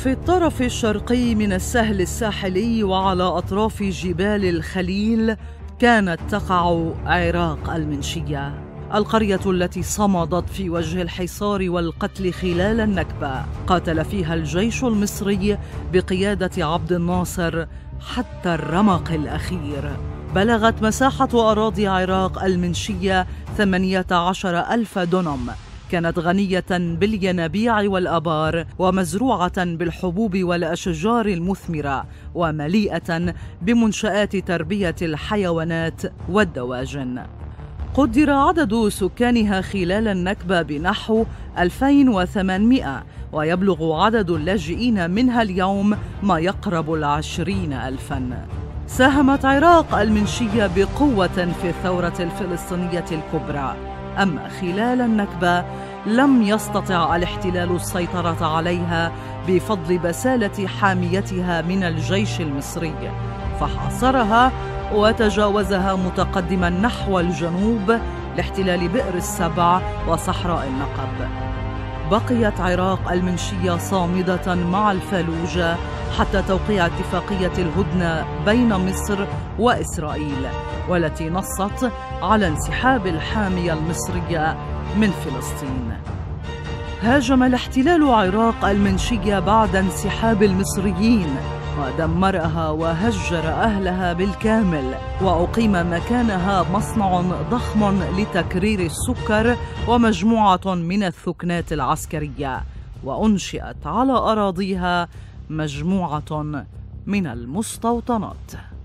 في الطرف الشرقي من السهل الساحلي وعلى أطراف جبال الخليل كانت تقع عراق المنشية، القرية التي صمدت في وجه الحصار والقتل خلال النكبة. قاتل فيها الجيش المصري بقيادة عبد الناصر حتى الرمق الأخير. بلغت مساحة أراضي عراق المنشية 18,000 دونم، كانت غنية بالينابيع والآبار ومزروعة بالحبوب والأشجار المثمرة ومليئة بمنشآت تربية الحيوانات والدواجن. قدر عدد سكانها خلال النكبة بنحو 2800، ويبلغ عدد اللاجئين منها اليوم ما يقرب 20,000. ساهمت عراق المنشية بقوة في الثورة الفلسطينية الكبرى، أما خلال النكبة لم يستطع الاحتلال السيطرة عليها بفضل بسالة حاميتها من الجيش المصري، فحاصرها وتجاوزها متقدما نحو الجنوب لاحتلال بئر السبع وصحراء النقب. بقيت عراق المنشية صامدة مع الفالوجة حتى توقيع اتفاقية الهدنة بين مصر وإسرائيل، والتي نصت على انسحاب الحامية المصرية من فلسطين. هاجم الاحتلال عراق المنشية بعد انسحاب المصريين ودمرها وهجر أهلها بالكامل، وأقيم مكانها مصنع ضخم لتكرير السكر ومجموعة من الثكنات العسكرية، وأنشئت على أراضيها مجموعة من المستوطنات.